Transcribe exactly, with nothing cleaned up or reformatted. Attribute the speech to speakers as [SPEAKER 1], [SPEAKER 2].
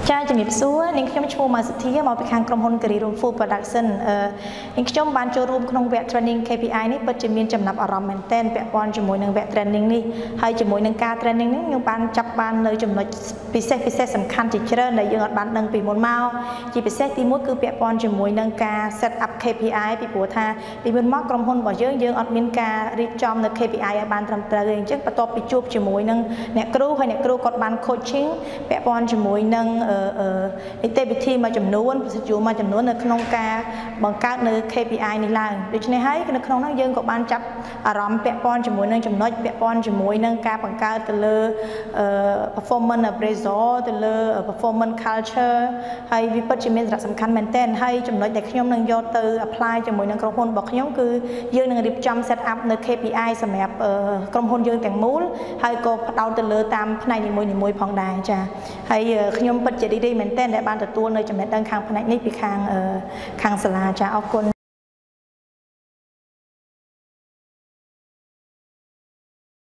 [SPEAKER 1] ចាជំរាបសួរនាងខ្ញុំឈ្មោះម៉ាសុធីមកពីខាងក្រុមហ៊ុន Careeroom Food Production អឺនាងខ្ញុំបានចូលរួមក្នុងវគ្គ training เค พี ไอ នេះពិតជាមានចំណាប់អារម្មណ៍មែនទែនពាក់ព័ន្ធជាមួយនឹងវគ្គ training នេះហើយជាមួយនឹងការ training នេះខ្ញុំបានចាប់បាននៅចំណុចពិសេសពិសេសសំខាន់ជាច្រើនដែលយើងអត់បានដឹងពីមុនមកជាពិសេសទីមួយគឺពាក់ព័ន្ធជាមួយនឹងការ set up เค พี ไอ ពីព្រោះថាពីមុនមកក្រុមហ៊ុនរបស់យើងយើងអត់មានការរៀបចំនៅ เค พี ไอ ឲ្យបានត្រឹមត្រូវទេអញ្ចឹងបន្ទាប់ពីជួបជាមួយនឹងអ្នកគ្រូហើយអ្នកគ្រូគាត់បាន coaching ពាក់ព័ន្ធជាមួយនឹងនីតិវិធីមួយចំនួនប្រសិទ្ធជួមួយចំនួននៅក្នុងការបង្កើតនៅ เค พี ไอ នេះឡើងដូច្នេះហើយនៅក្នុងនោះយើងក៏បានចាប់អារម្មណ៍ពាក់ព័ន្ធជាមួយនឹងចំណុចពាក់ព័ន្ធជាមួយនឹងការបង្កើតទៅលើ performance appraisal ទៅលើ performance culture ហើយវាពិតជាមានសារៈសំខាន់មែនទែនហើយចំណុចដែលខ្ញុំនឹងយកទៅ apply ជាមួយនឹងក្រុមហ៊ុនរបស់ខ្ញុំគឺយើងនឹងរៀបចំ set up នៅ เค พี ไอ សម្រាប់ក្រុមហ៊ុនយើងទាំងមូលហើយក៏ផ្ដោតទៅលើតាមផ្នែកនីមួយៗផងដែរចា៎ហើយខ្ញុំពិតជារីករាយមែនទែនដែលបានទទួលនៅចំណេះដឹងខាងផ្នែកនេះពីខាងខាងសាលាចាអរគុណ